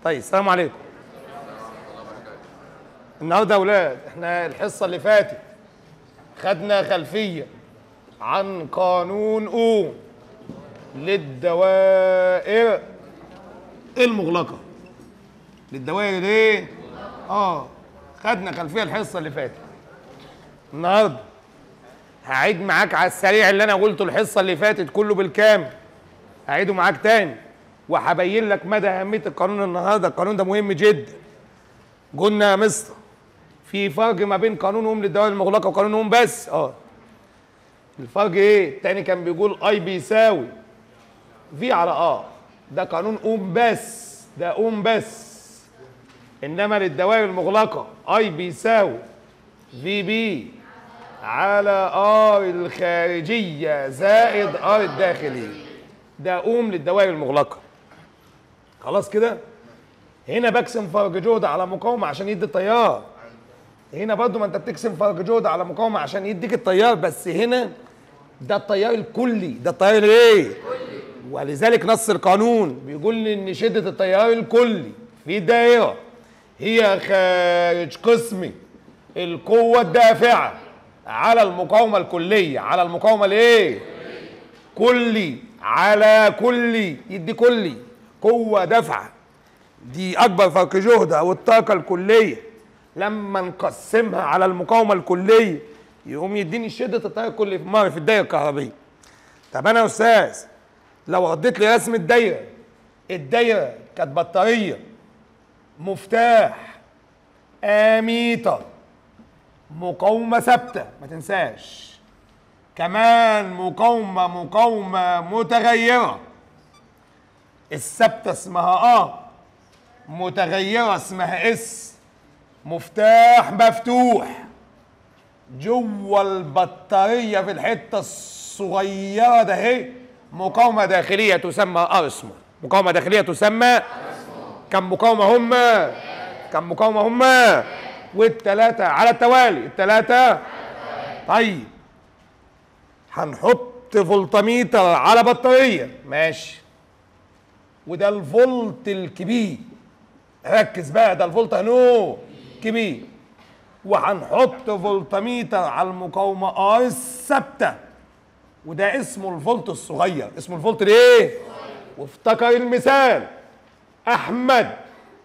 طيب السلام عليكم. النهارده يا اولاد احنا الحصه اللي فاتت خدنا خلفيه عن قانون اوم للدوائر المغلقه. للدوائر ايه؟ خدنا خلفيه الحصه اللي فاتت. النهارده هعيد معاك على السريع اللي انا قلته الحصه اللي فاتت كله بالكامل. هعيده معاك تاني وهبين لك مدى اهميه القانون النهارده. القانون ده مهم جدا. قلنا يا مستر في فرق ما بين قانون اوم للدوائر المغلقه وقانون اوم بس. الفرق ايه؟ التاني كان بيقول اي بيساوي في على ده قانون اوم بس، ده اوم بس. انما للدوائر المغلقه اي بيساوي في بي على ار الخارجيه زائد ار الداخليه. ده اوم للدوائر المغلقه. خلاص كده؟ هنا بقسم فرق جهد على مقاومه عشان يدي التيار. هنا برضو ما انت بتقسم فرق جهد على مقاومه عشان يديك التيار، بس هنا ده التيار الكلي. ده التيار ايه؟ ولذلك نص القانون بيقول لي ان شده التيار الكلي في الدائره هي خارج قسم القوه الدافعه على المقاومه الكليه. على المقاومه الايه؟ كلي على كلي، يدي كلي قوه دافعه. دي اكبر فرق جهد او الطاقه الكليه. لما نقسمها على المقاومه الكليه يقوم يديني شده التيار الكلي في الدايره الكهربيه. طب انا يا استاذ لو رديت لي رسم الدايره كانت بطاريه، مفتاح، اميتر، مقاومه ثابته ما تنساش، كمان مقاومه متغيره. الثابته اسمها متغيره اسمها اس، مفتاح مفتوح جوه البطاريه في الحته الصغيره ده اهي مقاومه داخليه تسمى ارسمول. مقاومه داخليه تسمى كم مقاومه هما؟ كم مقاومه هما؟ والثلاثه على التوالي. الثلاثه. طيب هنحط فولتميتر على بطاريه، ماشي، وده الفولت الكبير. ركز بقى، ده الفولت كبير. وهنحط فولتميتر على المقاومه الثابته، وده اسمه الفولت الصغير. اسمه الفولت الايه؟ وافتكر المثال: احمد،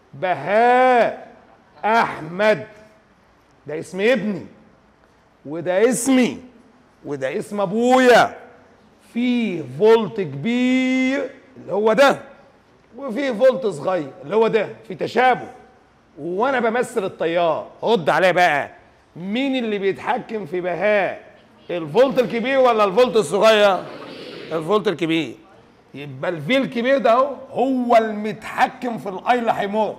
بهاء، احمد. ده اسم ابني، وده اسمي، وده اسم ابويا. في فولت كبير اللي هو ده، وفي فولت صغير اللي هو ده، في تشابه. وانا بمثل التيار. رد عليا بقى، مين اللي بيتحكم في بهاء؟ الفولت الكبير ولا الفولت الصغير؟ الفولت الكبير. يبقى الفي الكبير ده هو المتحكم في الاي اللي هيمر.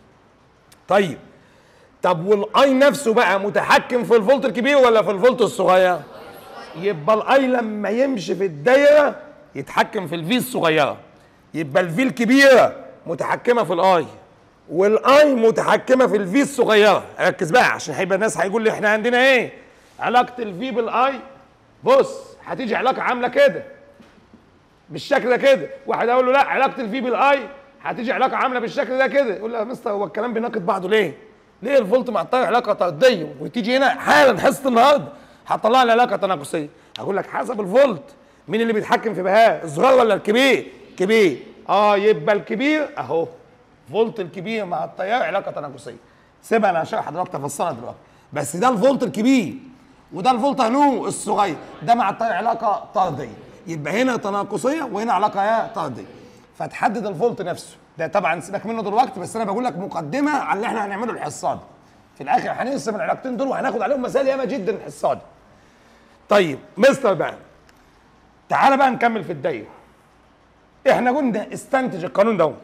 طيب والاي نفسه بقى متحكم في الفولت الكبير ولا في الفولت الصغير؟ يبقى الاي لما يمشي في الدايره يتحكم في الفي الصغيره. يبقى الفي الكبيره متحكمه في الاي، والاي متحكمه في الفي الصغيره. ركز بقى عشان هيبقى الناس هيقول لي احنا عندنا ايه؟ علاقه الفي بالاي. بص هتيجي علاقه عامله كده بالشكل ده كده. واحد اقول له لا علاقه الفي بالاي هتيجي علاقه عامله بالشكل ده كده. يقول له يا مستر هو الكلام بيناقض بعضه ليه؟ ليه الفولت مع التيار علاقه طرديه وتيجي هنا حالا حصه النهارده هتطلع لي علاقه تناقصيه؟ اقول لك حسب الفولت. مين اللي بيتحكم في بهاء؟ الصغير ولا الكبير؟ كبير. يبقى الكبير اهو، فولت الكبير مع التيار علاقه تناقصيه. سيبها انا هشرح لحضرتك تفصلها دلوقتي. بس ده الفولت الكبير، وده الفولت الصغير. ده مع التيار علاقه طرديه. يبقى هنا تناقصيه وهنا علاقه طرديه. فتحدد الفولت نفسه. ده طبعا سيبك منه دلوقتي، بس انا بقول لك مقدمه على اللي احنا هنعمله الحصه دي. في الاخر هنقسم العلاقتين دول وهناخد عليهم مثال ياما جدا الحصه دي. طيب مستر بقى تعالى بقى نكمل في الدايره. احنا قلنا استنتج القانون ده،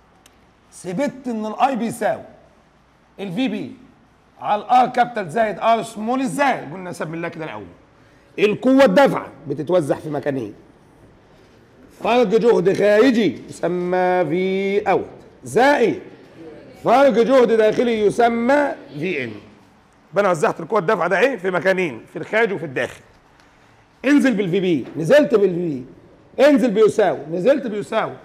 ثبت ان الاي بيساوي الفي بي على الار كابيتال زائد ار سمول. ازاي؟ قلنا سمي الله كده الاول. القوه الدافعه بتتوزع في مكانين. فرق جهد خارجي يسمى في اوت زائد فرق جهد داخلي يسمى في ان. يبقى انا وزعت القوه الدافعه ده في مكانين، في الخارج وفي الداخل. انزل بالفي بي، نزلت بالفي بي. انزل بيساوي، نزلت بيساوي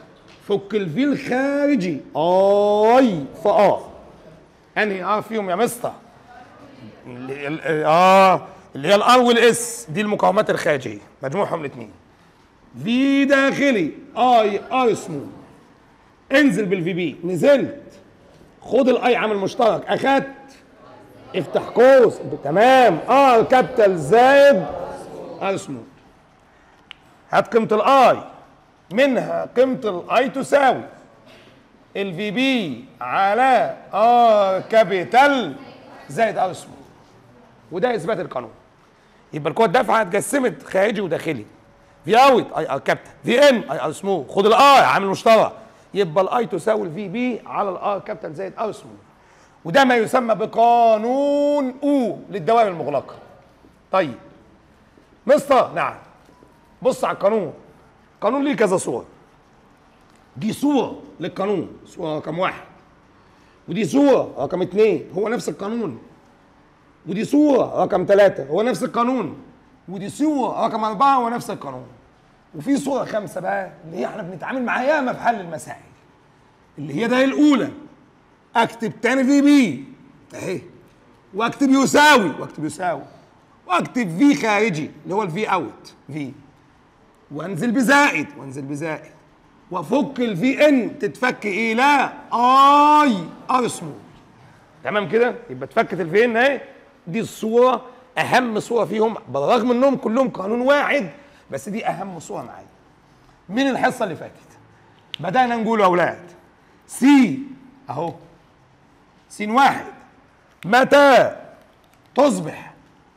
فك الفي الخارجي اي في انهي فيهم يا مستر؟ اللي هي الار والاس، دي المقاومات الخارجيه مجموعهم الاثنين. في داخلي اي ار سمول، انزل بالفي بي، نزلت خد الاي عامل مشترك، اخدت افتح قوس تمام ار كابيتال زائد ار سمول. هات قيمه الاي، منها قيمه الاي تساوي الفي بي على ار كابيتال زائد ار سمول، وده اثبات القانون. يبقى القوه الدافعه اتقسمت خارجي وداخلي، في اوت اي ار كابيتال، في ان اي ار سمول، خد الاي عامل مشترك، يبقى الاي تساوي الفي بي على الار كابيتال زائد ار سمول، وده ما يسمى بقانون او للدوائر المغلقه. طيب مستر، نعم، بص على القانون. القانون ليه كذا صوره، دي صوره للقانون، صوره رقم 1، ودي صوره رقم 2 هو نفس القانون، ودي صوره رقم 3 هو نفس القانون، ودي صوره رقم 4 هو نفس القانون، وفي صوره 5 بقى اللي هي احنا بنتعامل معاها ياما في حل المسائل، اللي هي ده الاولى. اكتب تاني في بي اهي، واكتب يساوي واكتب في خارجي اللي هو الفي اوت في، وانزل بزائد وافك الفي ان تتفك الى اي ار سمول. تمام كده؟ يبقى اتفكت الفي ان اهي. دي الصوره اهم صوره فيهم، بالرغم انهم كلهم قانون واحد، بس دي اهم صوره معايا. من الحصه اللي فاتت بدانا نقول يا اولاد سي اهو، سين واحد متى تصبح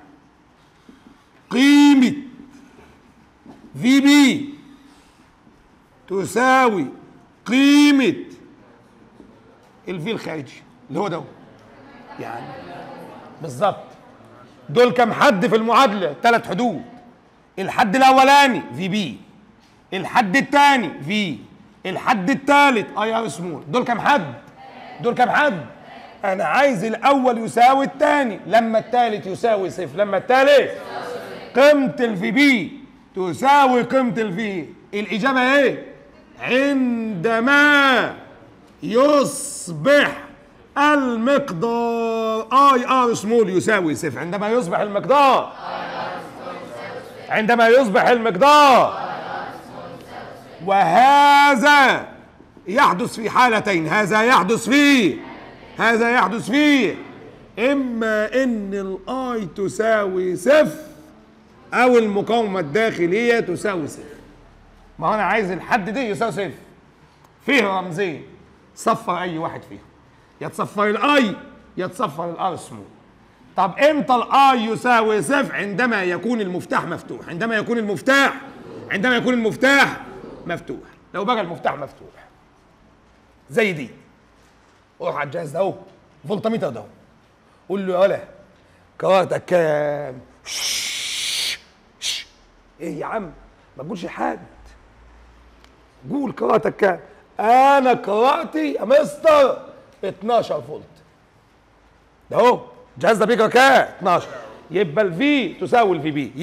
قيمة في بي تساوي قيمة الفي الخارجي اللي هو ده يعني بالظبط. دول كم حد في المعادلة؟ 3 حدود. الحد الأولاني في بي، الحد الثاني في، الحد الثالث اي ار سمول. دول كم حد؟ انا عايز الاول يساوي الثاني، لما الثالث يساوي صفر، لما الثالث قيمه الفي بي تساوي قيمه الفي. الاجابه ايه؟ عندما يصبح المقدار اي ار سمول يساوي صفر. عندما يصبح المقدار وهذا يحدث في حالتين. هذا يحدث فيه اما ان الاي تساوي صفر او المقاومه الداخليه تساوي صفر. ما هو انا عايز الحد دي يساوي صفر، فيه رمزين، صفر اي واحد فيهم، يا تصفر الاي يا تصفر الار سمول. طب امتى الاي يساوي صفر؟ عندما يكون المفتاح مفتوح. عندما يكون المفتاح مفتوح. لو بقى المفتاح مفتوح زي دي، روح على الجهاز ده اهو، فولتميتر ده اهو، قول له يا ولا قراءتك كام؟ ايه يا عم؟ ما تقولش حاجه، قول قراءتك كام؟ انا قراءتي يا مستر 12 فولت. ده اهو الجهاز ده بيقرا كام؟ 12. يبقى الفي تساوي الفي بي،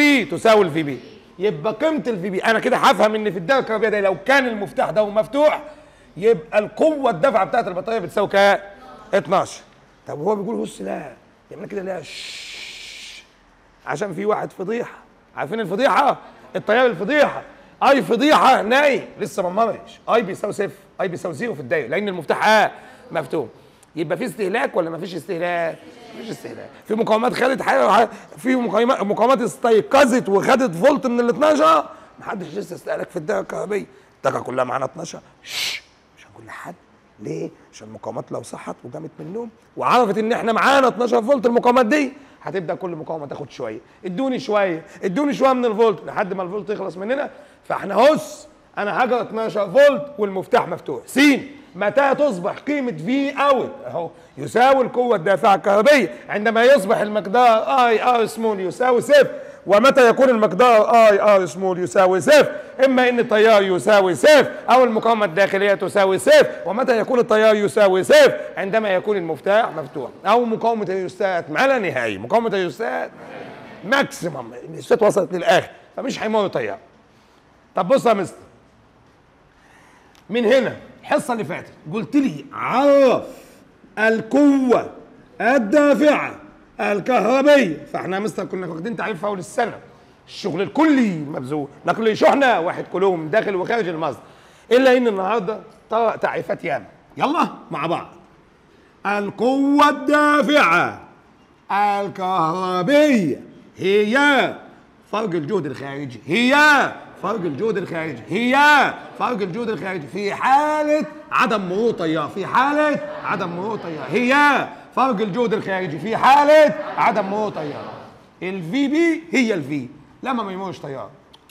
يبقى قيمه الفي بي. انا كده هفهم ان في الدايره الكهربائيه دي لو كان المفتاح ده مفتوح يبقى القوه الدافعه بتاعت البطاريه بتساوي كام؟ 12. طب هو بيقول بص لا يعمل كده، لا عشان في واحد فضيحه. عارفين الفضيحه؟ التيار الفضيحه، اي فضيحه نايم لسه ما مرش، اي بيساوي صفر، اي بيساوي زيرو في الدايره لان المفتاح مفتوح. يبقى في استهلاك ولا ما فيش استهلاك؟ مفيش استهلاك. في مقاومات خدت حاجه، في مقاومات استيقظت وخدت فولت من ال 12. محدش لسه استهلك في الدايره الكهربائيه، الطاقه كلها معانا 12. مش هنقول لحد ليه؟ عشان المقاومات لو صحت وقامت من النوم وعرفت ان احنا معانا 12 فولت، المقاومات دي هتبدا كل مقاومه تاخد شويه، ادوني شويه من الفولت لحد ما الفولت يخلص مننا. فاحنا انا هجر 12 فولت والمفتاح مفتوح. س متى تصبح قيمه في اوت اهو يساوي القوه الدافعه الكهربائيه؟ عندما يصبح المقدار اي ار سمول يساوي صفر. ومتى يكون المقدار اي ار سمول يساوي صفر؟ اما ان التيار يساوي صفر او المقاومه الداخليه تساوي صفر. ومتى يكون التيار يساوي صفر؟ عندما يكون المفتاح مفتوح او مقاومه الريوستات ما لا نهائي. مقاومه الريوستات ماكسيمم، الريوستات وصلت للاخر فمش هيمر تيار. طب بص يا مستر، من هنا الحصه اللي فاتت قلت لي عرف القوه الدافعه الكهربيه، فاحنا مثلا كنا واخدين تعريف في اول السنه، الشغل الكلي مبذول، نقل شحنه واحد كلهم داخل وخارج المصدر، الا ان النهارده طرق تعريفات ياما. يلا مع بعض. القوه الدافعه الكهربيه هي فرق الجهد الخارجي، هي فرق الجهد الخارجي، هي فرق الجهد الخارجي في حالة عدم مرور تيار، في حالة عدم مرور تيار، هي فرق الجهد الخارجي في حالة عدم مرور تيار. الفي بي هي الفي لما ما يمرش تيار.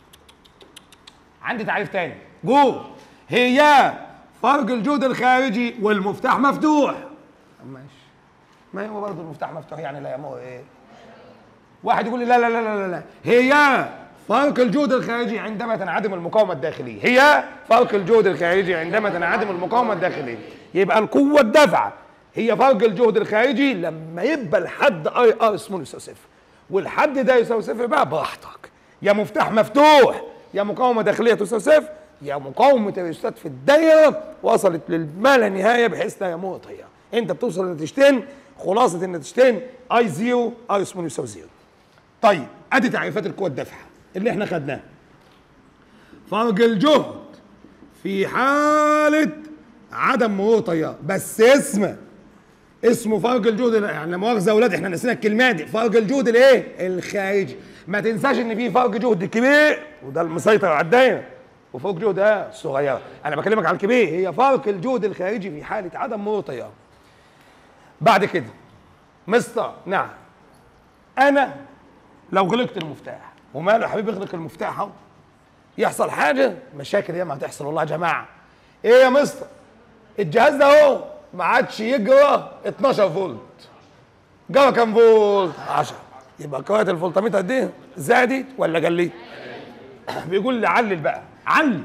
عندي تعريف تاني، جو هي فرق الجهد الخارجي والمفتاح مفتوح. ماشي، ما هو برضه المفتاح مفتوح يعني لا يمر ايه؟ واحد يقول لي لا لا لا لا لا، هي فرق الجهد الخارجي عندما تنعدم المقاومة الداخلية، هي فرق الجهد الخارجي عندما تنعدم المقاومة الداخلية. يبقى القوة الدافعة هي فرق الجهد الخارجي لما يبقى الحد اي ار اسمه يساوي صفر، والحد ده يساوي صفر بقى براحتك، يا مفتاح مفتوح يا مقاومة داخلية تساوي صفر، يا مقاومة الريستات في الدايرة وصلت للما لا نهاية بحيث لا يمر تيار. انت بتوصل لنتيجتين، خلاصة النتيجتين اي زيرو اي اسمه يساوي زيرو. طيب ادي تعريفات القوة الدافعة اللي احنا خدناها. فرق الجهد في حالة عدم مرور تيار، بس اسمه فرق الجهد، يعني لا مؤاخذة يا اولاد احنا نسينا الكلمة دي، فرق الجهد الايه؟ الخارجي. ما تنساش ان في فرق جهد كبير وده المسيطر على الدايرة، وفرق جهد صغيرة. انا بكلمك على الكبير، هي فرق الجهد الخارجي في حالة عدم مرور تيار. بعد كده مستر نعم، انا لو غلقت المفتاح، وماله يا حبيبي اغلق المفتاح اهو، يحصل حاجه، مشاكل ياما هتحصل والله يا جماعه. ايه يا مستر؟ الجهاز ده اهو ما عادش يجرى 12 فولت، جرى كام فولت؟ 10. يبقى قراءه الفولتميتر دي زادت ولا قلت؟ بيقول لي علل بقى، علل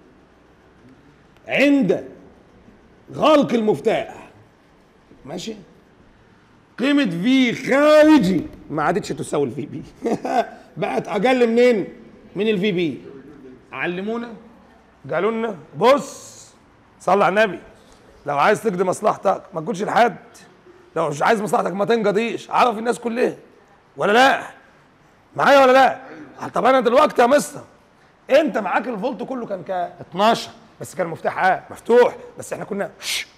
عند غلق المفتاح ماشي قيمة في خارجي ما عادتش تساوي الفي بي بقت أقل منين؟ من الفي بي. علمونا قالوا لنا بص صلي على النبي، لو عايز تقضي مصلحتك ما تقولش لحد، لو مش عايز مصلحتك ما تنقضيش، عرف الناس كلها ولا لا؟ معايا ولا لا؟ طب أنا دلوقتي يا مستر أنت معاك الفولت كله كان 12 بس كان المفتاح مفتوح، بس احنا كنا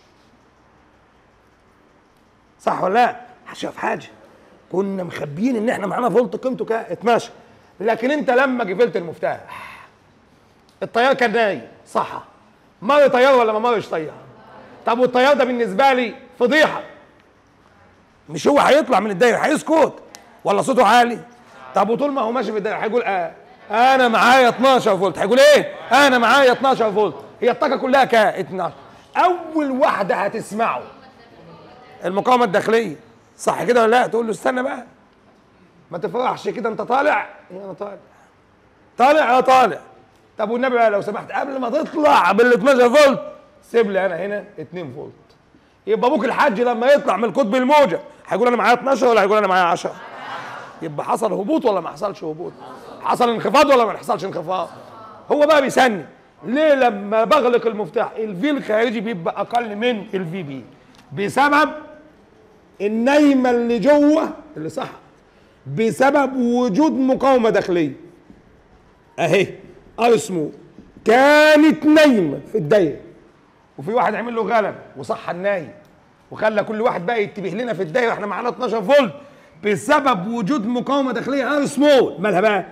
صح ولا لا؟ شاف حاجه كنا مخبيين ان احنا معانا فولت قيمته 12، لكن انت لما قفلت المفتاح التيار كان نايم صح؟ مر تيار ولا ما مرش تيار؟ طب والتيار ده بالنسبه لي فضيحه، مش هو هيطلع من الدايره هيسكت ولا صوته عالي؟ طب وطول ما هو ماشي في الدايره هيقول انا معايا 12 فولت، هيقول ايه؟ انا معايا 12 فولت، هي الطاقه كلها 12. اول واحده هتسمعه المقاومه الداخليه، صح كده ولا لا؟ تقول له استنى بقى ما تفرحش كده، انت طالع؟ انا طالع. طالع طالع. طب والنبي بقى لو سمحت قبل ما تطلع بال 12 فولت سيب لي انا هنا 2 فولت. يبقى ابوك الحاج لما يطلع من القطب الموجب هيقول انا معايا 12 ولا هيقول انا معايا 10؟ يبقى حصل هبوط ولا ما حصلش هبوط؟ حصل انخفاض ولا ما حصلش انخفاض؟ هو بقى بيسني ليه لما بغلق المفتاح الفي الخارجي بيبقى اقل من الفي بي؟ بسبب النايمه اللي جوه اللي صح، بسبب وجود مقاومه داخليه اهي اسمه كانت نايمه في الدايره، وفي واحد عمل له غلب وصحى النايم وخلى كل واحد بقى يتبه لنا في الدايره احنا معانا 12 فولت بسبب وجود مقاومه داخليه سمول. مالها بقى؟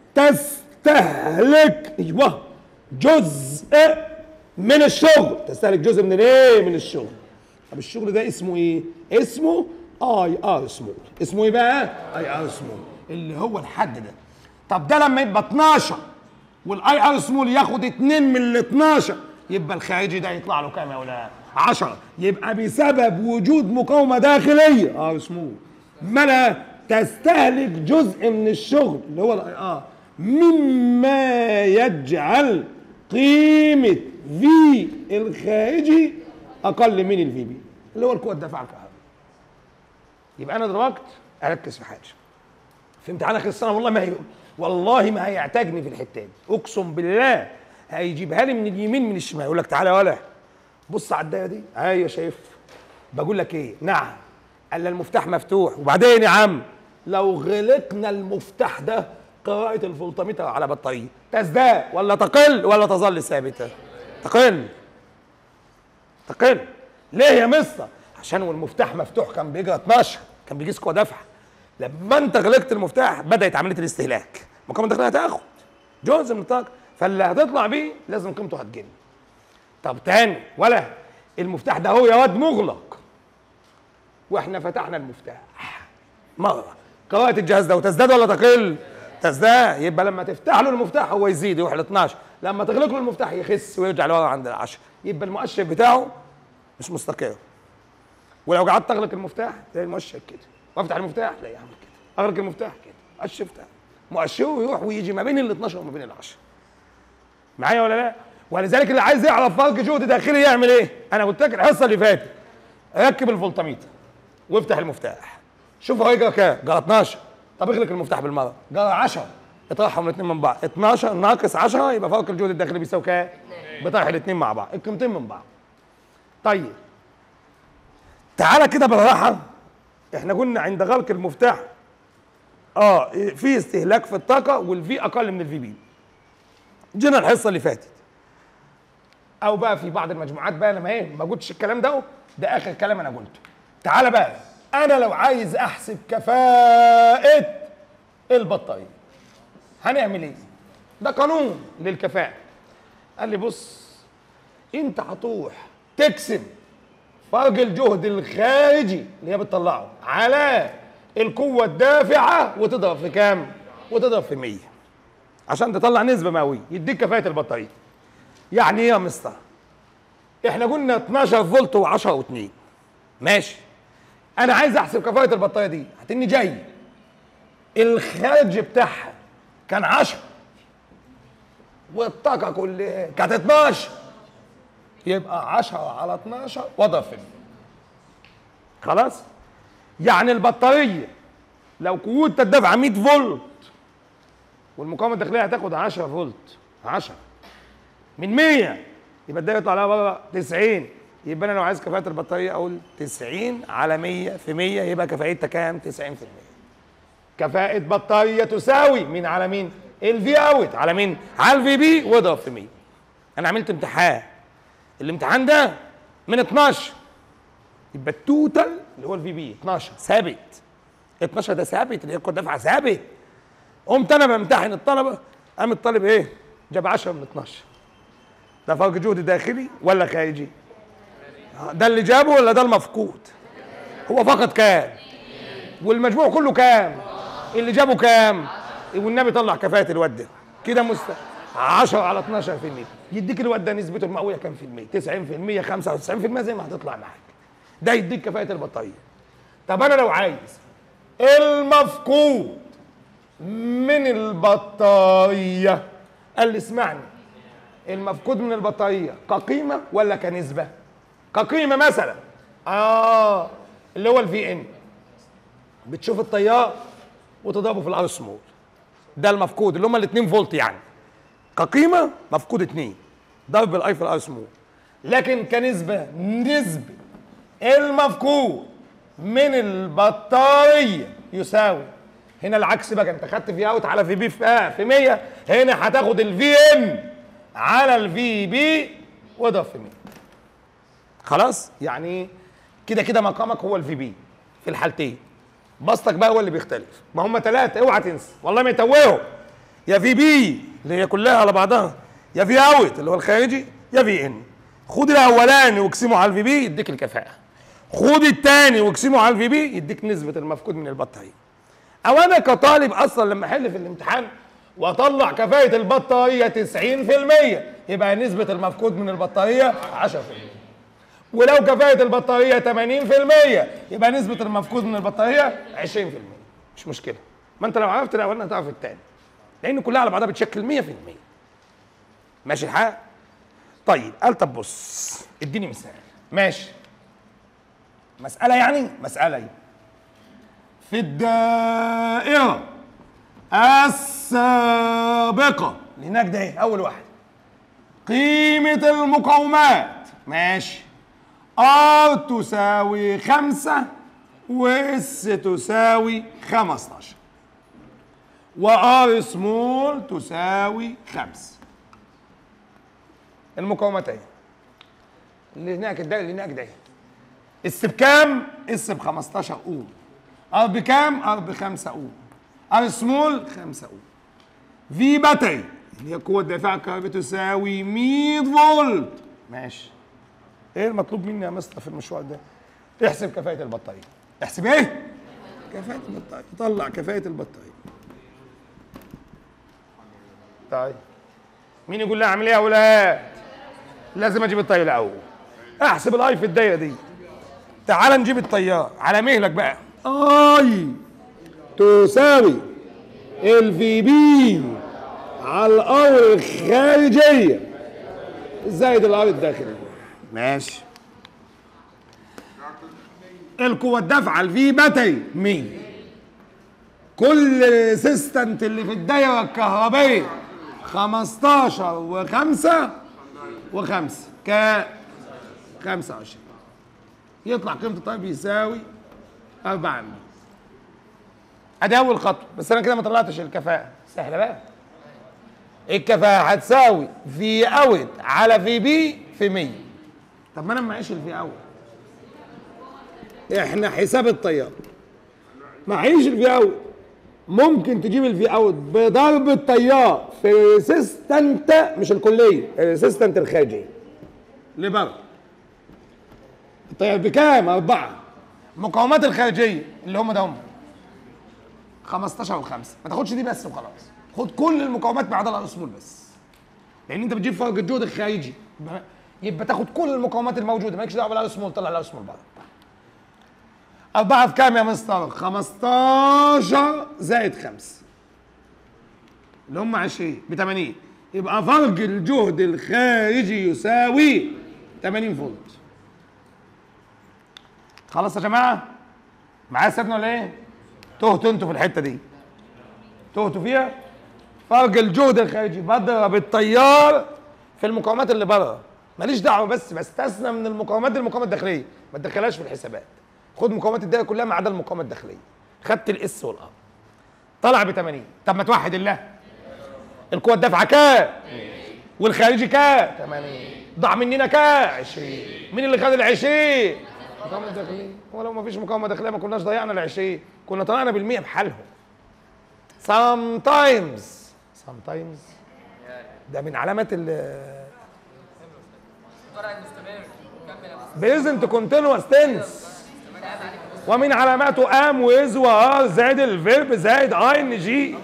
تستهلك ايوه جزء من الشغل. تستهلك جزء من الايه؟ من الشغل. طب الشغل ده اسمه ايه؟ اسمه اي ار سمول. اسمه ايه بقى؟ اي ار سمول اللي هو الحد ده. طب ده لما يبقى 12 والاي ار سمول ياخد 2 من ال 12 يبقى الخارجي ده يطلع له كام يا ولاد؟ 10. يبقى بسبب وجود مقاومه داخليه ار سمول مالها تستهلك جزء من الشغل اللي هو الاي ار، مما يجعل قيمه في الخارجي اقل من الفي بي اللي هو القوه الدافعه الكهربائيه. يبقى انا دلوقتي اركز في حاجه في امتحان اخر السنه، والله ما هيعتاجني في الحته دي، اقسم بالله هيجيبها لي من اليمين من الشمال، يقول لك تعالى يا ولا بص على الدايره دي. ايوه شايف. بقول لك ايه؟ نعم. قال لي المفتاح مفتوح. وبعدين يا عم لو غلقنا المفتاح ده قراءة الفولتميتر على بطارية تزداد ولا تقل ولا تظل ثابتة؟ تقل. تقل. ليه يا مستر؟ عشان والمفتاح مفتوح كان بيجرى 12، كان بيقيس قوة دفع. لما انت غلقت المفتاح بدأت عملية الاستهلاك، مقاومة الداخلية هتاخد جزء من الطاقة، فاللي هتطلع بيه لازم قيمته هتقل. طب تاني ولا المفتاح ده هو يا واد مغلق واحنا فتحنا المفتاح مرة، قراءة الجهاز ده وتزداد ولا تقل؟ تزداد. يبقى لما تفتح له المفتاح هو يزيد يروح ل 12، لما تغلق له المفتاح يخس ويرجع لورا عند 10. يبقى المؤشر بتاعه مش مستقر. ولو قعدت اغلق المفتاح تلاقي المؤشر كده، وافتح المفتاح تلاقيه يعمل كده، اغلق المفتاح كده، مؤشر بتاع مؤشره يروح ويجي ما بين ال 12 وما بين ال 10. معايا ولا لا؟ ولذلك اللي عايز يعرف فرق جهد داخلي يعمل ايه؟ انا قلت لك الحصه اللي فاتت ركب الفولتميتر وافتح المفتاح، شوف هو يجرى كام؟ جرى 12. طب اغلق المفتاح بالمره، جرى 10. اطرحهم الاثنين من بعض، 12 ناقص 10 يبقى فرق الجهد الداخلي بيساوي كام؟ بطرح الاثنين مع بعض، القيمتين من بعض. طيب تعالى كده بالراحه، احنا قلنا عند غلق المفتاح في استهلاك في الطاقه والفي اقل من الفي بي. جينا الحصه اللي فاتت او بقى في بعض المجموعات بقى انا ما قلتش الكلام ده اخر كلام انا قلته. تعالى بقى انا لو عايز احسب كفاءه البطاريه هنعمل ايه؟ ده قانون للكفاءه. قال لي بص انت هتروح تقسم فرق الجهد الخارجي اللي هي بتطلعه على القوه الدافعه وتضرب في كام؟ وتضرب في 100 عشان تطلع نسبه مئويه يديك كفاءه البطاريه. يعني ايه يا مستر؟ احنا قلنا 12 فولت و10 و2 ماشي. انا عايز احسب كفاءه البطاريه دي، هتني جاي الخارج بتاعها كان 10 والطاقه كلها كانت 12، يبقى 10 على 12 واضرب في 100. خلاص؟ يعني البطاريه لو قوه الدفع 100 فولت والمقاومه الداخليه هتاخد 10 فولت، 10 من 100 يبقى ده يطلع لها بره 90. يبقى انا لو عايز كفاءه البطاريه اقول 90 على 100 في 100 يبقى كفاءتها كام؟ 90%. كفاءه بطاريه تساوي مين على مين؟ الفي اوت على مين؟ على الفي بي واضرب في 100. انا عملت امتحان، الامتحان ده من 12 يبقى التوتال اللي هو الفي بي 12 ثابت. 12 ده ثابت اللي هي القوه الدافعه ثابت. قمت انا بمتحن الطلبه، قام الطالب ايه؟ جاب 10 من 12. ده فرق جهد داخلي ولا خارجي؟ ده اللي جابه ولا ده المفقود؟ هو فقط كام؟ والمجموع كله كام؟ اللي جابه كام؟ والنبي طلع كفاءة الواد ده كده 10 على 12%، يديك الواد ده نسبته المئوية كام في المية؟ 90%، 95% زي ما هتطلع معاك. ده يديك كفاءة البطارية. طب أنا لو عايز المفقود من البطارية، قال لي اسمعني، المفقود من البطارية كقيمة ولا كنسبة؟ كقيمة مثلا اللي هو الفي ان، بتشوف التيار وتضربه في الار سمول، ده المفقود اللي هم ال 2 فولت يعني. كقيمة مفقود 2 ضرب الاي في الار سمول. لكن كنسبة، نسبة المفقود من البطارية يساوي، هنا العكس بقى، انت خدت في اوت على في بي في 100، هنا هتاخد الفي ان على الفي بي واضرب في 100. خلاص؟ يعني كده كده مقامك هو الفي بي في الحالتين، بسطك بقى هو اللي بيختلف. ما هم 3 اوعى تنسى والله ما يتوهوا، يا في بي اللي هي كلها على بعضها، يا في اوت اللي هو الخارجي، يا في ان. خد الاولاني واقسمه على الفي بي يديك الكفاءه، خد الثاني واقسمه على الفي بي يديك نسبه المفقود من البطاريه. او انا كطالب اصلا لما احل في الامتحان واطلع كفاءه البطاريه 90% يبقى نسبه المفقود من البطاريه 10%. ولو كفاءة البطارية 80% يبقى نسبة المفقود من البطارية 20%. مش مشكلة، ما انت لو عرفت الاولاني هتعرف الثاني، لان كلها على بعضها بتشكل 100%. ماشي الحال؟ طيب قال طب بص اديني مثال. ماشي، مسألة يعني مسألة في الدائرة السابقة اللي هناك ده ايه؟ أول واحد قيمة المقاومات ماشي. R تساوي 5 وS تساوي 15 وR سمول تساوي 5. المقاومات اهي اللي هناك الدايره اللي هناك ده. اس بكام؟ اس ب 15 اوم. ار بكام؟ ار ب 5 اوم. ار سمول 5 اوم. في باتري اللي هي قوه الدفاع الكهربائي تساوي 100 فولت. ماشي. ايه المطلوب مني يا مستر في المشروع ده؟ احسب كفاءة البطارية. احسب ايه؟ كفاءة البطارية. طلع كفاءة البطارية. طيب مين يقول لي اعمل ايه يا اولاد؟ لازم اجيب الطيار الاول. احسب الاي في الدايره دي. تعال نجيب التيار على مهلك بقى. اي تساوي الفي بي على الار الخارجيه زائد الار الداخليه. ماشي. القوه الدافعه الفي باتري 100. كل ريزيستنت اللي في الدايره الكهربائيه 15 و5 و5 ك 25. يطلع قيمه الطيب يساوي 400. ادي اول خطوه. بس انا كده ما طلعتش الكفاءه. سهله بقى. الكفاءه هتساوي في اوت على في بي في 100. طب ما انا معيش الفي اوت. احنا حساب التيار معيش الفي اوت. ممكن تجيب الفي اوت بضرب التيار في ريسيستنت مش الكليه، الريسيستنت الخارجي اللي بره. التيار بكام؟ 4. المقاومات الخارجيه اللي هم ده هم 15 و5. ما تاخدش دي بس وخلاص. خد كل المقاومات ما عدا الار سمول بس. لان انت بتجيب فرق الجهد الخارجي يبقى تاخد كل المقاومات الموجوده مالكش دعوه بالار سمول. طلع الار سمول بره. 4 في كام يا مستر؟ 15 زائد 5 اللي هم 20 ب 80. يبقى فرق الجهد الخارجي يساوي 80 فولت. خلاص يا جماعه؟ معايا سيبنا ولا ايه؟ تهتوا انتوا في الحته دي. تهتوا فيها؟ فرق الجهد الخارجي بضرب التيار في المقاومات اللي بره. ماليش دعوه بس بستثنى من المقاومات دي المقاومات الداخليه، ما تدخلهاش في الحسابات. خد مقاومات الدايره كلها ما عدا المقاومه الداخليه. خدت الاس والار. طلع ب 80. طب ما توحد الله. القوه الدافعه كام؟ والخارجي كام؟ 80. ضاع مننا كام؟ 20. مين اللي خد ال 20؟ المقاومه الداخليه. ولو ما فيش مقاومه داخليه ما كناش ضيعنا ال 20، كنا طلعنا بال100 بحالهم. sometimes ده من علامات ال present continuous tense. ومن علاماته ام ويز وار زائد الفيرب زائد اي ان جي.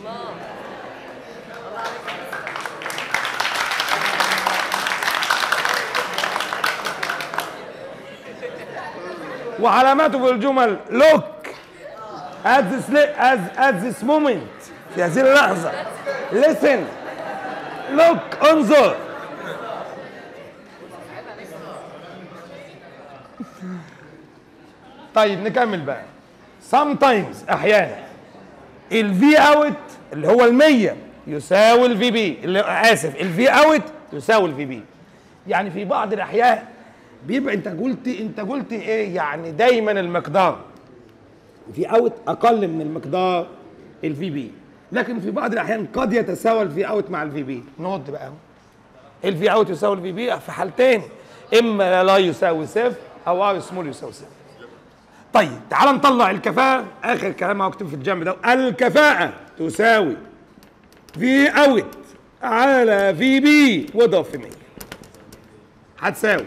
وعلاماته في الجمل look at this moment في هذه اللحظة. listen look انظر. طيب نكمل بقى. sometimes احيانا الفي اوت اللي هو ال100 يساوي الفي بي الفي اوت يساوي الفي بي. يعني في بعض الاحيان بيبقى انت قلت ايه؟ يعني دايما المقدار في اوت اقل من المقدار الفي بي، لكن في بعض الاحيان قد يتساوى الفي اوت مع الفي بي. نقعد بقى اهو. الفي اوت يساوي الفي بي في حالتين، اما لا يساوي صفر او ار سمول يساوي صفر. طيب تعال نطلع الكفاءة. اخر كلام هكتب في الجنب ده. الكفاءة تساوي في اوت على في بي واضرب في 100 هتساوي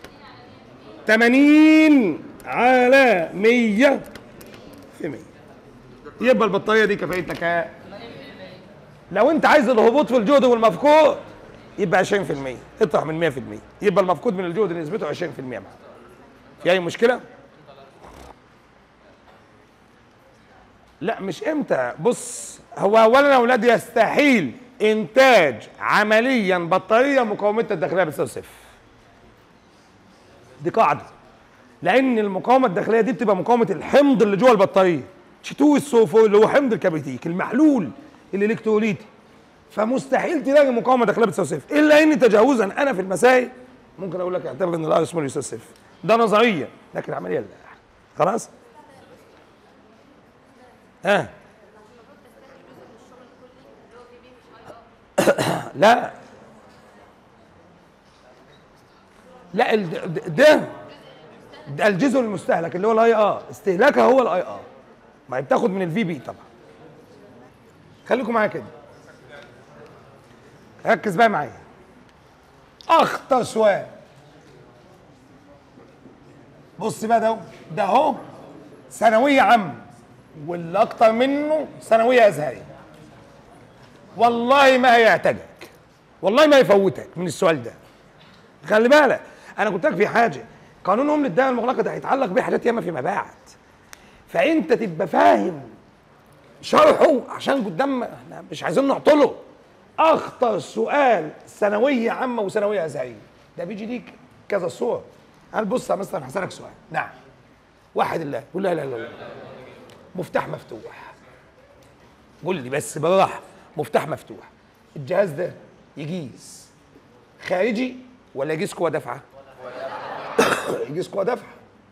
80 على 100 في 100. يبقى البطارية دي كفاءتها كام؟ لو انت عايز الهبوط في الجهد والمفقود يبقى 20%. اطرح من 100%. يبقى المفقود من الجهد نسبته 20% معاك. في اي مشكلة؟ لا مش امتى. بص، هو اولا يا اولاد يستحيل انتاج عمليا بطاريه مقاومتها الداخليه بتساوي صفر. دي قاعده. لان المقاومه الداخليه دي بتبقى مقاومه الحمض اللي جوه البطاريه. H2SO4 اللي هو حمض الكبريتيك المحلول الالكتروليتي. فمستحيل تلاقي مقاومه داخليه بتساوي صفر، الا ان تجاوزا انا في المسائل ممكن اقول لك اعتبر ان الاي سمول يساوي صفر، ده نظريا، لكن العمليه لا. خلاص؟ ها لا لا ده الجزء المستهلك اللي هو الاي استهلاكها هو الاي ما هي بتاخد من الفي بي طبعا. خليكم معايا كده، ركز بقى معايا. اخطر سؤال، بص بقى، ده اهو ثانويه عامه، واللي اكتر منه ثانويه ازهريه. والله ما هيعتجك، والله ما يفوتك من السؤال ده. خلي بالك، انا قلت لك في حاجه، قانون ام الدائره المغلقه ده هيتعلق بيه حاجات ياما فيما بعد، فانت تبقى فاهم شرحه عشان قدام احنا مش عايزين نعطله. اخطر سؤال ثانويه عامه وثانويه ازهريه ده بيجي ليك كذا صور. قال بص يا مستر هسالك سؤال، نعم، واحد الله، قول لا اله الا الله، مفتاح مفتوح، قول لي بس بالراحه، مفتاح مفتوح، الجهاز ده يقيس خارجي ولا يقيس قوه دافعه؟ يقيس قوه دافعه،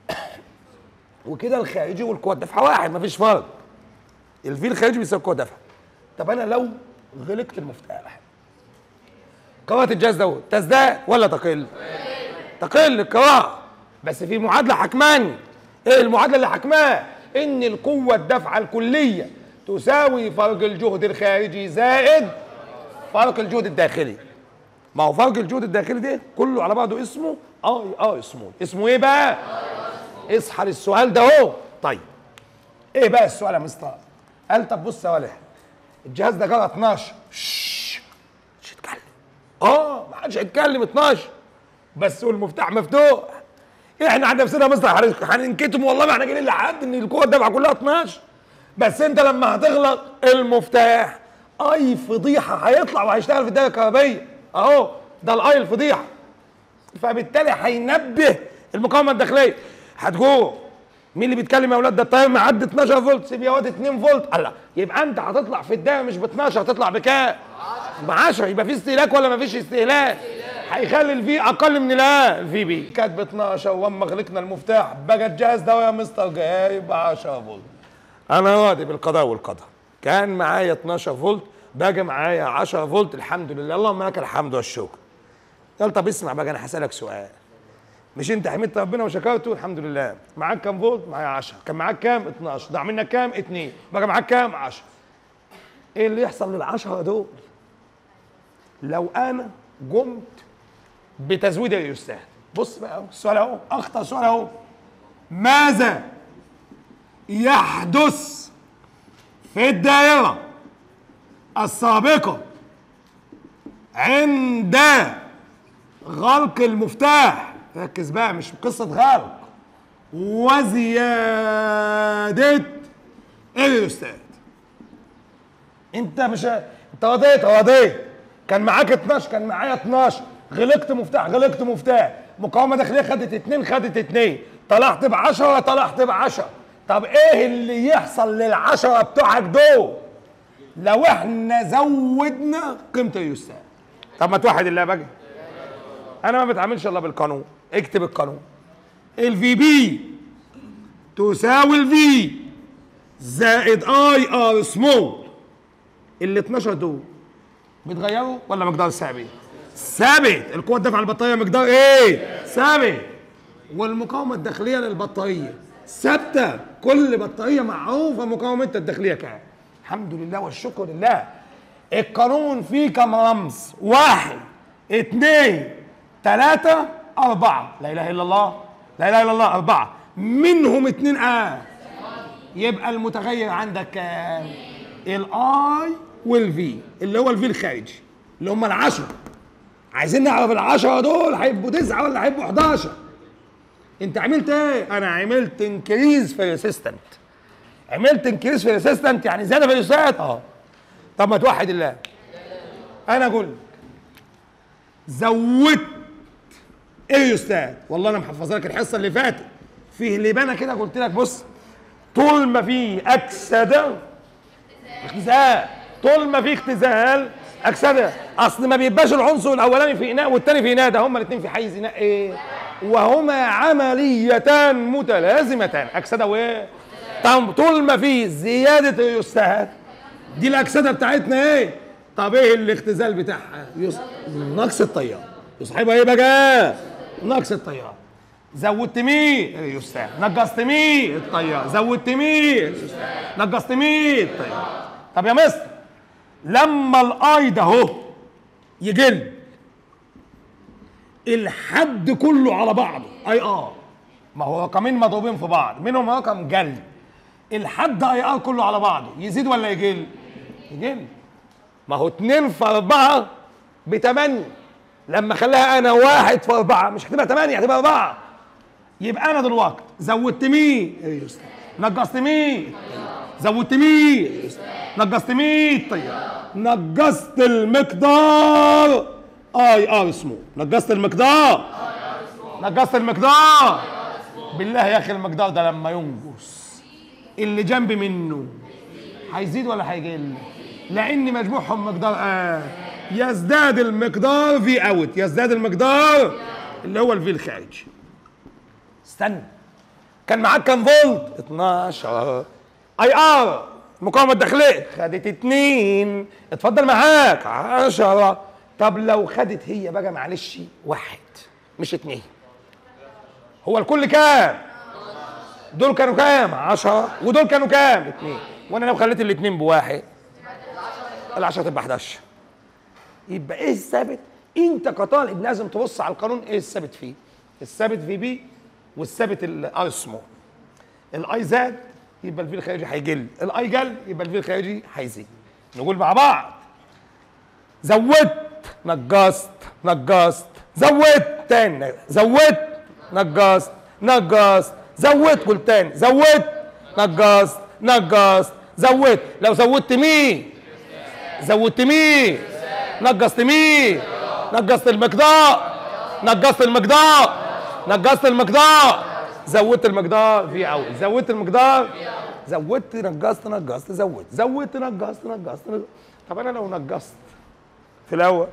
وكده الخارجي والقوه الدافعه واحد، مفيش فرق. الفي الخارجي بيساوي قوه دافعه. طب انا لو غلقت المفتاح، قراءة الجهاز ده تزداد ولا تقل؟ تقل القراءة، بس في معادلة حكماني. ايه المعادلة اللي حكماه؟ ان القوة الدافعة الكلية تساوي فرق الجهد الخارجي زائد فرق الجهد الداخلي. ما هو فرق الجهد الداخلي ده كله على بعضه اسمه اي سمول. اسمه ايه بقى؟ اصحى للسؤال ده اهو. طيب ايه بقى السؤال يا مستر؟ قال طب بص يا ولد، الجهاز ده جرى 12، مش يتكلم، ما حدش هيتكلم 12 بس، والمفتاح مفتوح. احنا عند نفسنا يا مستر هننكتم، والله ما احنا جايين لحد ان القوه الدافعه كلها 12، بس انت لما هتغلق المفتاح اي فضيحه هيطلع وهيشتغل في الدايره الكهربائيه اهو، ده الاي الفضيحه، فبالتالي هينبه المقاومه الداخليه. هتجوع مين اللي بيتكلم يا اولاد؟ ده التيار معدي 12 فولت، سيب يا واد 2 فولت. الله، يبقى انت هتطلع في الدايره مش ب 12، هتطلع بكام؟ ب 10. يبقى في استهلاك ولا ما فيش استهلاك؟ هيخلي الفي اقل من الفي بي. كانت ب 12 واما غلقنا المفتاح بقى الجهاز ده يا مستر جايب 10 فولت. انا راضي بالقضاء والقدر، كان معايا 12 فولت بقى معايا 10 فولت، الحمد لله، اللهم لك الحمد والشكر. قال طب اسمع بقى، انا هسالك سؤال، مش انت حمدت ربنا وشكرته؟ الحمد لله. معاك كام فولت؟ معايا 10. كان معاك كام؟ 12. ضاع منك كام؟ 2. بقى معاك كام؟ 10. ايه اللي يحصل لل10 دول لو انا قمت بتزويد الريوستات؟ بص بقى اهو السؤال اهو، اخطر سؤال اهو. ماذا يحدث في الدائرة السابقة عند غلق المفتاح؟ ركز بقى، مش قصة غلق، وزيادة الريوستات. انت مش انت رضيت كان معاك 12، كان معايا 12، غلقت مفتاح، مقاومة داخلية خدت 2، طلعت ب10، طلعت ب10. طب ايه اللي يحصل لل10 بتوعك دول لو احنا زودنا قيمة الريوستات؟ طب ما توحد الله بقى، انا ما بتعاملش الا بالقانون. اكتب القانون، الفي بي تساوي الفي زائد اي ار سمول. ال 12 دول بيتغيروا ولا مقدار ثابت؟ ثابت. القوه الدافعه البطاريه مقدار ايه؟ ثابت. والمقاومه الداخليه للبطاريه ثابته، كل بطاريه معروفه مقاومتها الداخليه كام. الحمد لله والشكر لله. القانون فيه كم رمز؟ 1 2 3 4. لا اله الا الله، لا اله الا الله. 4 منهم 2 يبقى المتغير عندك كام؟ الاي والفي، اللي هو الفي الخارجي، اللي هم ال10. عايزين نعرف ال10 دول هيبقوا 9 ولا هيبقوا 11. انت عملت ايه؟ انا عملت انكريز في الريسيستنت. يعني زياده في الريسيستنت. طب ما توحد الله، انا اقول لك زودت الريوستات. والله انا محفظها لك الحصه اللي فاتت فيه لبانه كده، قلت لك بص، طول ما في اختزال، طول ما في اختزال اكسده. اصل ما بيبقاش العنصر الاولاني في اناء والثاني في اناء، ده هما الاثنين في حيز اناء ايه؟ وهما عمليتان متلازمتان، اكسده وايه؟ طول ما في زياده اليستات دي الاكسده بتاعتنا ايه؟ طب ايه الاختزال بتاعها؟ نقص التيار. يصاحبها ايه بقى؟ نقص التيار. زودت مين؟ اليستات. نقصت مين؟ التيار. زودت مين؟ نقصت مين؟ التيار. طب يا مستر لما الاي ده اهو يقل الحد كله على بعضه اي ار، ما هو رقمين مضروبين في بعض منهم رقم جل، الحد اي ار كله على بعضه يزيد ولا يقل؟ يقل. ما هو 2 في 4 ب8، لما خليها انا 1 في 4 مش هتبقى 8 هتبقى 4. يبقى انا دلوقتي زودت مين؟ نقصت مين؟ زودت مين؟ نقصت مين؟ طيب نقصت المقدار اي ار اسمه، نقصت المقدار، نقصت المقدار. بالله يا اخي المقدار ده لما ينقص اللي جنب منه هيزيد ولا هيقل؟ لان مجموعهم مقدار يزداد المقدار في اوت، يزداد المقدار اللي هو الفي الخارجي. استنى، كان معاك كام فولت؟ 12. اي ار المقاومه الداخليه خدت 2، اتفضل معاك 10. طب لو خدت هي بقى معلش 1 مش 2، هو الكل كام؟ دول كانوا كام؟ 10 ودول كانوا كام؟ 2. وانا لو خليت الاثنين بواحد ال10 تبقى 11. يبقى ايه الثابت؟ انت كطالب لازم تبص على القانون ايه الثابت فيه؟ الثابت في بي والثابت الاي سمول. الاي زاد يبقى الفي الخارجي هيقل، الاي قل يبقى الفي الخارجي هيزيد. نقول مع بعض زودت نقصت نقصت زودت تاني زودت نقصت نقصت زودت. قول تاني زودت نقصت نقصت زودت. لو زودت مين؟ زودت مين؟ نقصت مين؟ نقصت المقدار، نقصت المقدار، نقصت المقدار، زودت المقدار في اول، زودت المقدار، زودت نقصت نقصت زودت، زودت نقصت نقصت. طب انا لو نقصت في الاول،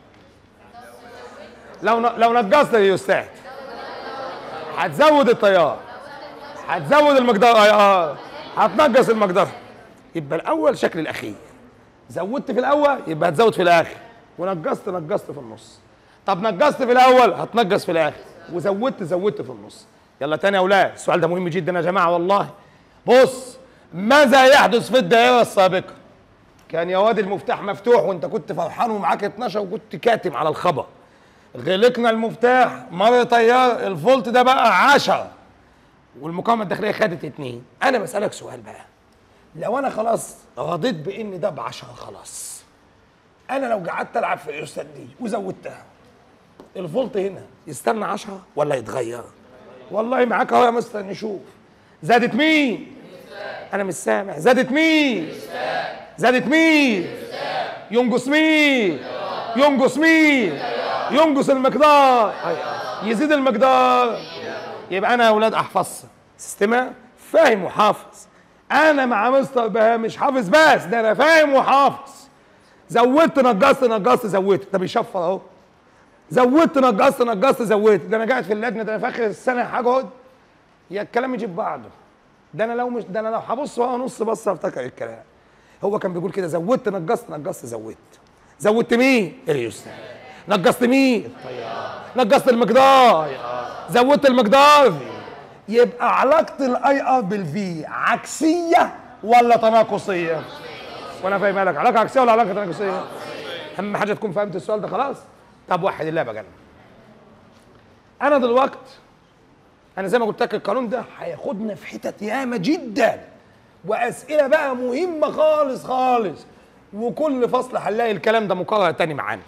لو نقصت اليوستات هتزود التيار، هتزود المقدار اي ار، هتنقص المقدار. يبقى الاول شكل الاخير، زودت في الاول يبقى هتزود في الاخر، ونقصت نقصت في النص. طب نقصت في الاول هتنقص في الاخر، وزودت زودت في النص. يلا تاني يا اولاد، السؤال ده مهم جدا يا جماعه والله. بص، ماذا يحدث في الدائره السابقه؟ كان يا واد المفتاح مفتوح وانت كنت فرحان ومعاك 12 وكنت كاتم على الخبر. غلقنا المفتاح مر تيار، الفولت ده بقى 10 والمقاومه الداخليه خدت 2. انا بسالك سؤال بقى، لو انا خلاص رضيت بان ده ب10 خلاص، انا لو قعدت العب في الارسال دي وزودتها الفولت هنا يستنى 10 ولا يتغير؟ والله معاك اهو يا مستر نشوف. زادت مين؟ انا مش سامع. زادت مين؟ زادت مين؟ ينقص مين؟ ينقص مين؟ ينقص المقدار، يزيد المقدار. يبقى انا يا اولاد احفظها سيستما، فاهم وحافظ. انا مع مستر بهاء مش حافظ بس، ده انا فاهم وحافظ. زودت نقصت نقصت زودت، ده بيشفر اهو. زودت نقصت نقصت زودت، ده انا قاعد في اللجنه، ده انا في اخر السنه هقعد يا الكلام يجيب بعضه. ده انا لو مش، ده انا لو هبص ورا نص بصه افتكر الكلام. هو كان بيقول كده زودت نقصت نقصت زودت. زودت مين؟ اليوستات. نقصت مين؟ التيار. نقصت المقدار، زودت المقدار. يبقى علاقه الاي ار بالفي عكسيه ولا تناقصيه؟ وانا فاهمها لك، علاقه عكسيه ولا علاقه تناقصيه؟ اهم حاجه تكون فهمت السؤال ده خلاص. طب وحد الله بقى، انا دلوقتي انا زي ما قلت لك القانون ده هياخدنا في حتت ياما جدا، واسئله بقى مهمه خالص خالص، وكل فصل هنلاقي الكلام ده مكرر تاني معانا.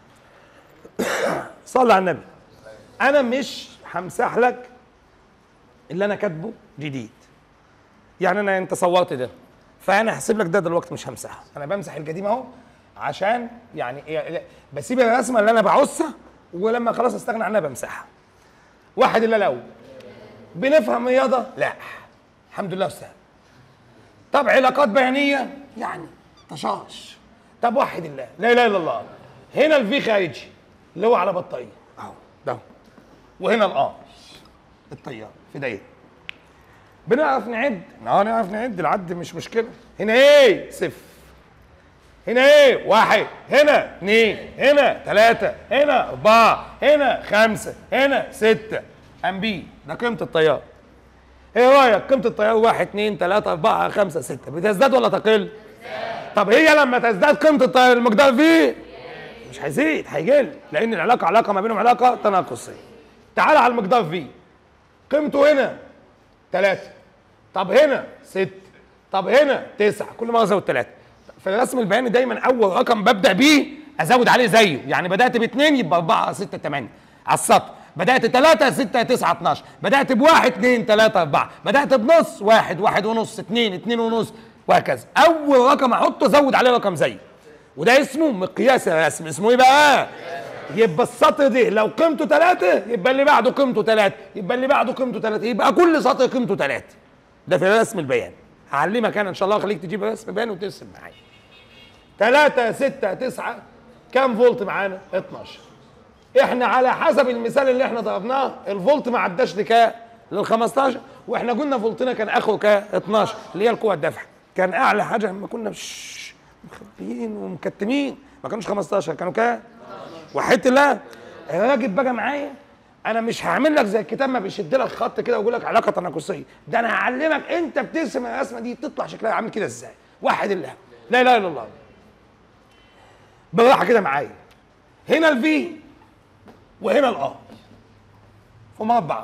صلي على النبي. انا مش همسح لك اللي انا كاتبه جديد، يعني انا انت صورت ده فانا هسيب لك ده دلوقتي مش همسحه، انا بمسح القديم اهو عشان يعني بسيب الرسمه اللي انا بعوزها ولما خلاص استغنى عنها بمسحها. واحد الا لو بنفهم رياضه؟ لا الحمد لله استاذ. طب علاقات بيانيه يعني طشاش. طب وحد الله، لا اله الا الله. هنا الفي خارجي اللي هو على بطاريه اهو ده، وهنا الار التيار في دايره. بنعرف نعد؟ نعرف نعد، العد مش مشكله. هنا ايه؟ صفر، هنا ايه؟ واحد، هنا اثنين، هنا ثلاثة، هنا أربعة، هنا خمسة، هنا ستة. أمبي ده قيمة التيار. ايه رأيك قيمة التيار؟ واحد اثنين ثلاثة أربعة خمسة ستة، بتزداد ولا تقل؟ طب هي لما تزداد قيمة التيار المقدار فيه مش هيزيد، هيقل، لأن العلاقة علاقة ما بينهم علاقة تناقصية. تعال على المقدار فيه، قيمته هنا 3، طب هنا 6، طب هنا 9، كل مرة أزود 3. في الرسم البياني دايما أول رقم ببدأ بيه أزود عليه زيه، يعني بدأت ب2 يبقى 4 6 8 على السطر، بدأت 3 6 9 12، بدأت ب1 2 3 4، بدأت بنص 1 1 ونص 2 2 ونص، وهكذا. أول رقم أحطه أزود عليه رقم زيه، وده اسمه مقياس الرسم. اسمه إيه بقى؟ يبقى السطر ده لو قيمته 3 يبقى اللي بعده قيمته 3، يبقى اللي بعده قيمته 3، يبقى كل سطر قيمته 3. ده في الرسم البياني. هعلمك انا ان شاء الله، خليك تجيب رسم بياني وترسم معايا. 3 6 9 كام فولت معانا؟ 12. احنا على حسب المثال اللي احنا ضربناه الفولت ما عداش لكام؟ لل 15، واحنا قلنا فولتنا كان اخره كام؟ 12 اللي هي القوه الدافعه. كان اعلى حاجه لما كنا مخبيين ومكتمين ما كانوش 15، كانوا كام؟ وحيت الله. الراجل بقى معايا، انا مش هعمل لك زي الكتاب ما بيشد لك خط كده ويقول لك علاقه تناقصيه، ده انا هعلمك انت بترسم الرسمه دي تطلع شكلها عامل كده ازاي. وحد الله، لا اله الا الله. بالراحه كده معايا، هنا الفي وهنا الار في مربع.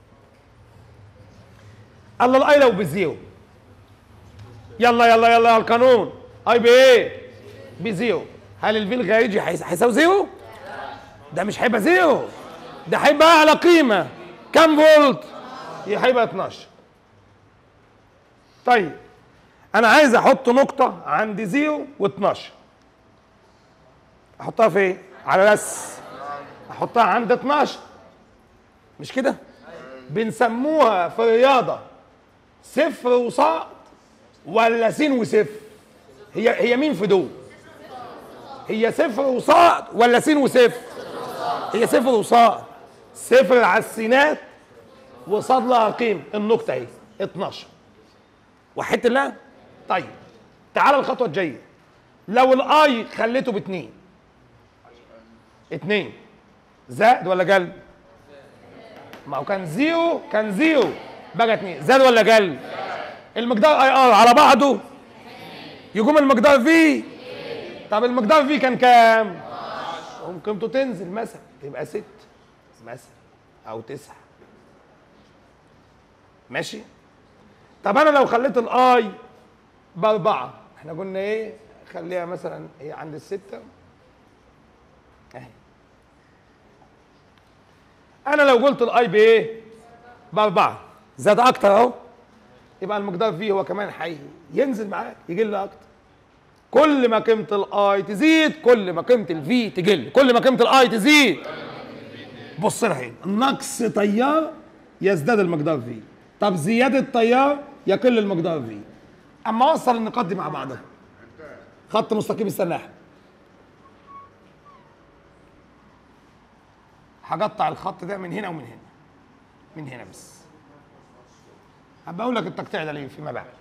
الله الاي لو بزيرو، يلا يلا يلا القانون، اي بايه؟ بزيرو. هل الفي الخارجي هيساوي زيرو؟ ده مش هيبقى زيرو، ده هيبقى اعلى قيمه. كام فولت؟ هيبقى 12. طيب انا عايز احط نقطه عند 0 و12، احطها فين؟ على بس احطها عند 12، مش كده؟ بنسموها في الرياضه صفر وصاد ولا س وصفر؟ هي مين في دول؟ هي صفر وصاد ولا س وصفر؟ هي صفر وصاد. صفر على السينات وصاد لها قيمه، النقطه اهي 12. وحدت الله. طيب تعال الخطوه الجايه، لو الاي خليته ب2، 2 زائد ولا قل؟ ما هو كان زيرو، كان زيرو بقى 2، زاد ولا قل؟ المقدار اي ار على بعضه يقوم المقدار في. طب المقدار في كان كام؟ قيمته تنزل مثلا تبقى 6 مثلا او 9، ماشي؟ طب انا لو خليت الاي ب4، احنا قلنا ايه؟ خليها مثلا هي عند الستة اهي. انا لو قلت الاي بايه؟ ب4 زاد اكتر اهو، يبقى المقدار فيه هو كمان ينزل معاك يقل اكتر. كل ما قيمه الاي تزيد كل ما قيمه الفي تقل، كل ما قيمه الاي تزيد. بص لها هنا، نقص تيار يزداد المقدار فيه، طب زياده تيار يقل المقدار فيه. اما اوصل النقاط دي مع بعضها خط مستقيم، استنى هقطع الخط ده من هنا ومن هنا، من هنا بس. هبقى اقول لك التقطيع ده ليه فيما بعد.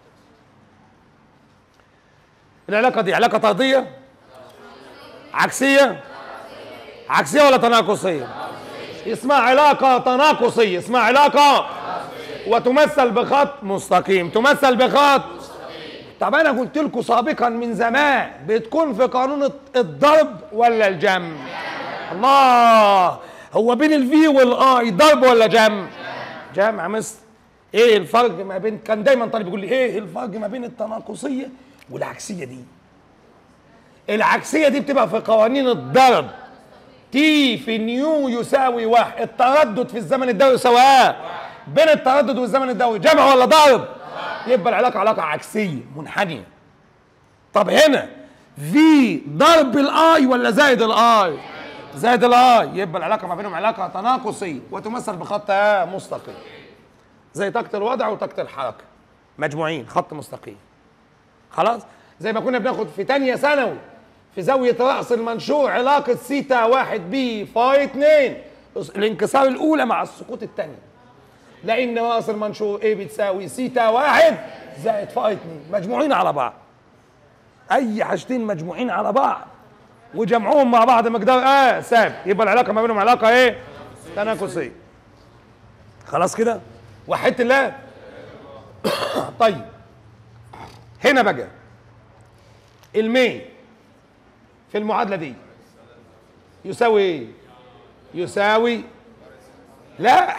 العلاقه دي علاقه طرديه عكسيه، عكسيه ولا تناقصيه؟ اسمها علاقه تناقصيه، اسمها علاقه وتمثل بخط مستقيم، تمثل بخط. طب انا قلت لكم سابقا من زمان بتكون في قانون الضرب ولا الجمع؟ الله، هو بين الفي والاي ضرب ولا جمع؟ جمع. مصر ايه الفرق ما بين، كان دايما طالب يقول لي ايه الفرق ما بين التناقصيه والعكسيه دي؟ العكسيه دي بتبقى في قوانين الضرب، تي في نيو يساوي 1، التردد في الزمن الدوري سواء بين التردد والزمن الدوري جمع ولا ضرب؟ يبقى العلاقه علاقه عكسيه منحنيه. طب هنا في ضرب الاي ولا زائد الاي؟ زائد الاي، يبقى العلاقه ما بينهم علاقه تناقصيه وتمثل بخط مستقيم، زي طاقه الوضع وطاقه الحركه مجموعين خط مستقيم. خلاص؟ زي ما كنا بناخد في ثانيه ثانوي في زاويه راس المنشور علاقه سيتا 1 ب فاي 2 الانكسار الاولى مع السقوط الثاني، لان راس المنشور ايه بتساوي سيتا 1 زائد فاي 2 مجموعين على بعض. اي حاجتين مجموعين على بعض وجمعوهم مع بعض مقدار ثابت، يبقى العلاقه ما بينهم علاقه ايه؟ تنافسيه. خلاص كده؟ وحدت الله. طيب هنا بقى الميل في المعادله دي يساوي ايه؟ يساوي لا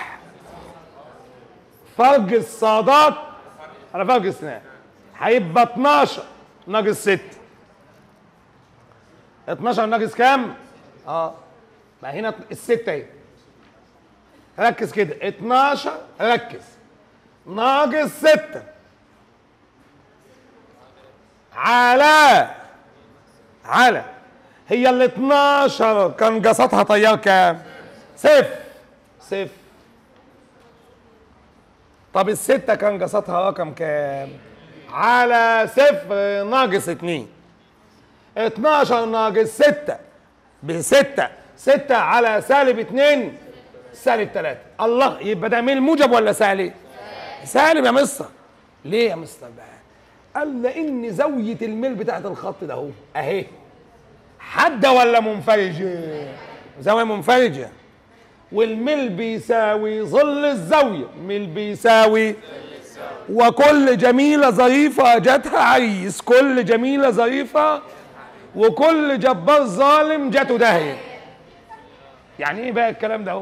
فرق الصادات على فرق السنان، هيبقى 12 ناقص 6. 12 ناقص كام؟ ما هنا الستة اهي. ركز كده 12 ركز ناقص 6 على هي ال 12 كان قصتها تيار كام؟ صفر صفر. طب الستة كان قصتها رقم كام؟ على صفر ناقص 2. 12 ناقص 6 ب6، 6 على سالب 2 سالب 3. الله، يبقى ده ميل موجب ولا سالب؟ سالب يا مستر. ليه يا مستر بقى؟ قال لان زاويه الميل بتاعت الخط ده اهو اهي حاده ولا منفرجه؟ زاويه منفرجه، والميل بيساوي ظل الزاويه، ميل بيساوي وكل جميله ظريفه جاتها عريس، كل جميله ظريفه وكل جبار ظالم جاته داهيه. يعني ايه بقى الكلام ده اهو؟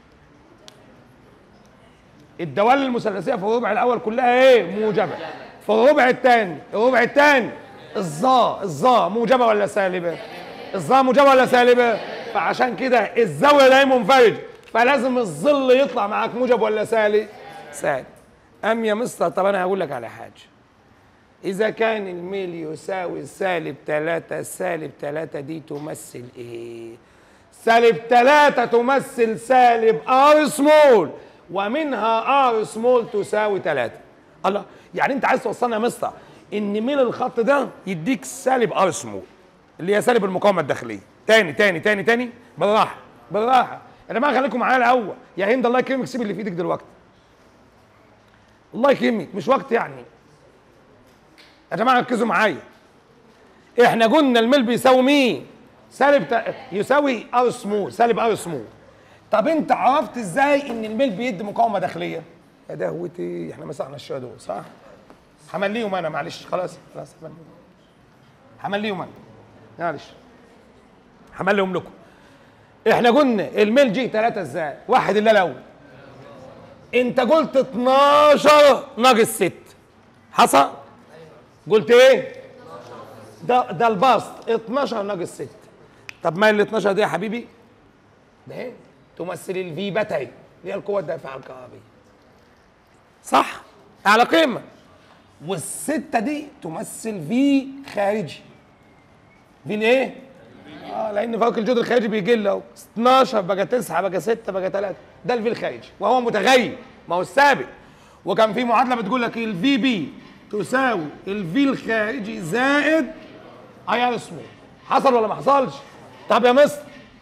الدوال المثلثيه في الربع الاول كلها ايه؟ موجبه. في الربع الثاني الظا موجبه ولا سالبه؟ الظا موجبه ولا سالبه؟ فعشان كده الزاويه ده منفرجه، فلازم الظل يطلع معاك موجب ولا سالب؟ سالب. يا مستر طب انا هقول لك على حاجه، اذا كان الميل يساوي سالب 3، سالب 3 دي تمثل ايه؟ سالب 3 تمثل سالب ار سمول، ومنها ار سمول تساوي 3. الله، يعني انت عايز توصلنا يا مستر ان ميل الخط ده يديك سالب ار سمول اللي هي سالب المقاومه الداخليه. تاني بالراحه بالراحه يا جماعه، خليكم معايا الاول. يا هند الله يكرمك سيب اللي في ايدك دلوقتي، الله يكرمك، مش وقت يعني. يا جماعه ركزوا معايا، احنا قلنا الميل بيساوي مين؟ يساوي ار سمول، سالب ار سمول. طب انت عرفت ازاي ان الميل بيدي مقاومه داخليه؟ يا دهوتي احنا مسحنا الشويه دول صح؟ همليهم انا معلش، خلاص همليهم انا معلش، همليهم لكم. احنا قلنا الميل جه 3 ازاي؟ واحد اللي الاول انت قلت 12 ناقص 6 حصل؟ قلت ايه؟ ده البسط 12 ناقص 6. طب ما ال 12 دي يا حبيبي ده ايه؟ تمثل الفي بتاعي اللي هي القوه الدافعه الكهربائيه صح؟ على قيمه. والسته دي تمثل في خارجي. في الايه؟ لان فرق الجهد الخارجي بيقل اهو، 12 بقى 9 بقى 6 بقى 3، ده الفي الخارجي وهو متغير ما هو الثابت. وكان في معادله بتقول لك الفي بي تساوي الفي الخارجي زائد اي ار سمول. حصل ولا ما حصلش؟ طب يا مستر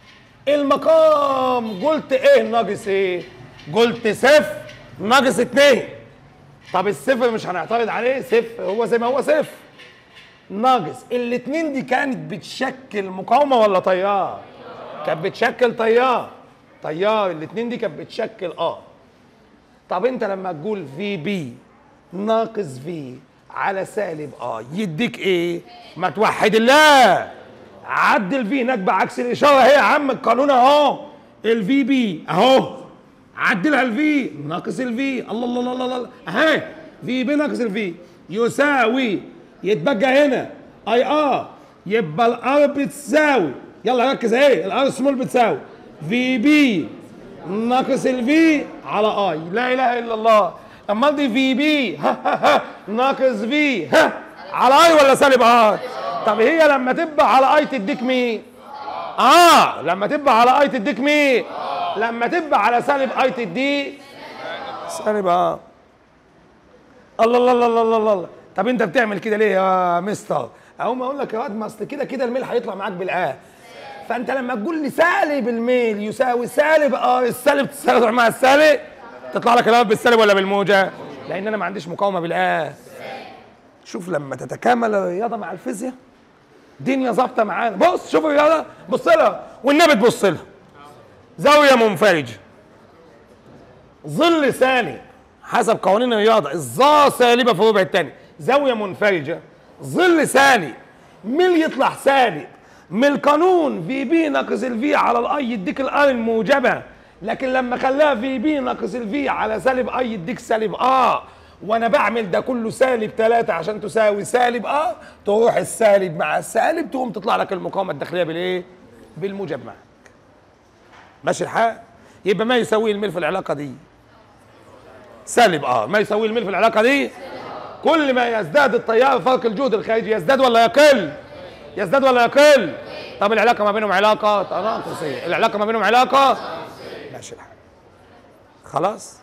المقام قلت ايه ناقص ايه؟ قلت صفر ناقص 2. طب الصفر مش هنعترض عليه، صفر هو زي ما هو صفر. ناقص الاتنين دي كانت بتشكل مقاومه ولا تيار؟ كانت بتشكل تيار. الاتنين دي كانت بتشكل طب انت لما تقول في بي ناقص في على سالب يديك ايه؟ ما توحد الله، عدل في هناك بعكس الاشاره اهي يا عم، القانون اهو، الفي بي اهو عدلها الفي ناقص الفي، الله اهي في بي ناقص الفي يساوي، يتبقى هنا اي يبقى الار بتساوي، يلا ركز اهي، الار سمول بتساوي في بي ناقص الفي على اي. لا اله الا الله. امال دي في بي ناقص في على اي ولا سالب اي؟ طب هي لما تبقى على اي تديك مين؟ لما تبقى على اي تديك مين؟ لما تبقى على سالب اي تديك سالب الله. طب انت بتعمل كده ليه يا مستر؟ اقوم اقول لك يا واد ما اصل كده كده الميل هيطلع معاك بالآ، فانت لما تقول لي سالب الميل يساوي سالب السالب تستخدم مع السالب تطلع لك الألف بالسالب ولا بالموجة؟ لأن أنا ما عنديش مقاومة بالآ. شوف لما تتكامل الرياضة مع الفيزياء الدنيا ظابطة معانا. بص شوف الرياضة، بص لها والنبي تبص لها. زاوية منفرجة، ظل سالب حسب قوانين الرياضة، الظا سالبة في الربع الثاني، زاوية منفرجة، ظل سالب، ميل يطلع سالب، من القانون في بي ناقص الفي على الاي يديك الار الموجبة، لكن لما خلاها في بي ناقص الفي على سالب اي يديك سالب وانا بعمل ده كله سالب 3 عشان تساوي سالب تروح السالب مع السالب تقوم تطلع لك المقاومة الداخلية بالايه؟ بالموجب معاك. ماشي الحال؟ يبقى ما يساوي الميل في العلاقة دي سالب ما يساوي الميل في العلاقة دي كل ما يزداد التيار فرق الجهد الخارجي يزداد ولا يقل؟ يزداد ولا يقل؟ طب العلاقة ما بينهم علاقة تناقصية، العلاقة ما بينهم علاقة ماشي الحال. خلاص؟